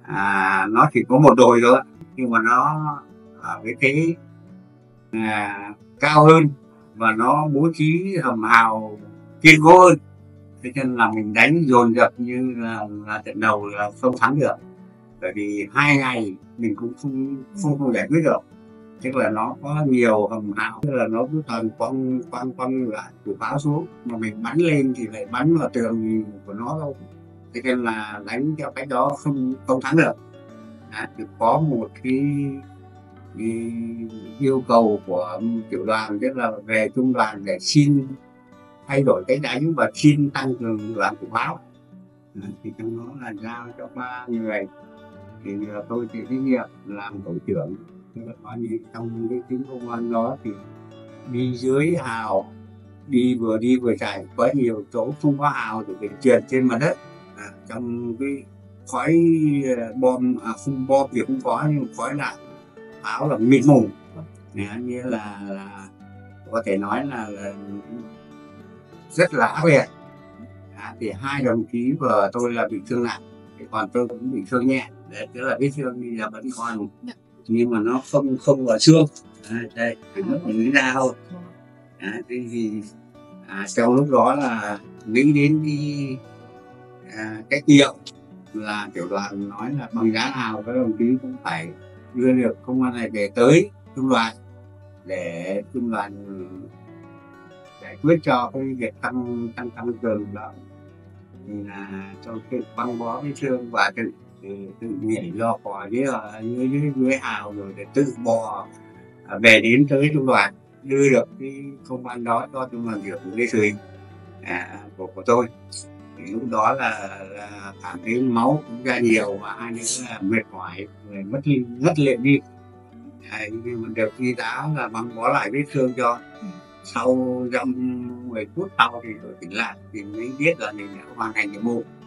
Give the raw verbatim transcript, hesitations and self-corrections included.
à, nó chỉ có một đồi thôi nhưng mà nó ở cái thế à, cao hơn và nó bố trí hầm hào kiên cố hơn, thế nên là mình đánh dồn dập như là, là trận đầu là không thắng được, bởi vì hai ngày mình cũng không không, không giải quyết được, tức là nó có nhiều hầm hào, tức là nó cứ toàn quăng quăng quăng lại của pháo xuống mà mình bắn lên thì lại bắn vào tường của nó đâu, thế nên là đánh theo cách đó không không thắng được. À, thì có một cái, cái yêu cầu của tiểu đoàn, tức là về trung đoàn để xin thay đổi cách đánh và xin tăng cường đoàn của pháo. À, thì trong đó là giao cho ba người, thì tôi chịu trách nhiệm làm tổ trưởng, tức là coi như trong cái tiếng công an đó thì đi dưới hào, đi vừa đi vừa chạy, có nhiều chỗ không có hào thì phải trượt trên mặt đất, à, trong cái khói bom, à, không bom thì không có nhưng khói đạn pháo là mịt mù, như là, là có thể nói là, là rất là ác liệt. À, thì hai đồng chí vừa tôi là bị thương nặng, thì còn tôi cũng bị thương nhẹ, đấy, tức là vết thương bây giờ vẫn còn nhưng mà nó không không vào xương, à, đây nó chỉ ra thôi. À, thì, thì à, trong lúc đó là nghĩ đến cái à, cái hiệu là tiểu đoàn nói là bằng giá nào các đồng chí cũng phải đưa được công an này về tới trung đoàn để trung đoàn giải quyết cho cái việc tăng tăng tăng cường đó, là cho cái băng bó vết thương và tự tự nhảy lo cò dưới dưới dưới, dưới hào rồi để tự bò về đến tới trung đoàn đưa được cái công an đó cho trung đoàn trưởng đi xử hình à, của của tôi. Thì lúc đó là, là cảm thấy máu cũng ra nhiều và hai nữa là mệt mỏi rồi mất rất liệm đi, à, nhưng mà được y tá là băng bó lại vết thương cho. Sau trong mười phút sau thì tôi tỉnh lại thì mới biết là mình đã hoàn thành nhiệm vụ.